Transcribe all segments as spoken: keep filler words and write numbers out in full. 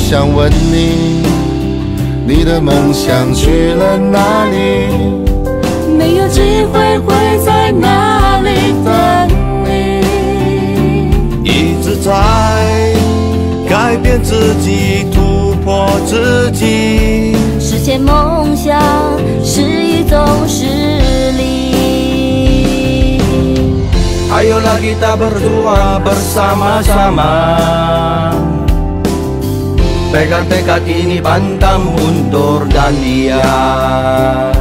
想问你，你的梦想去了哪里？ 没有机会会在哪里等你？ 一直在改变自己，突破自己， 实现梦想是一种实力。 Ayolah kita berdua bersama-sama, pegang tekad ini pantang mundur dan lihat.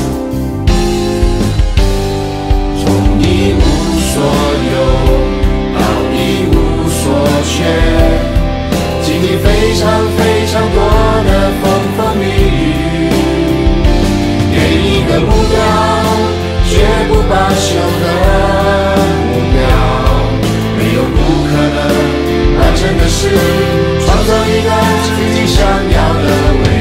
从一无所有到一无所缺，经历非常非常多的风风雨雨，给一个目标，绝不罢休的目标，没有不可能完成的事，创造一个自己想要的未来。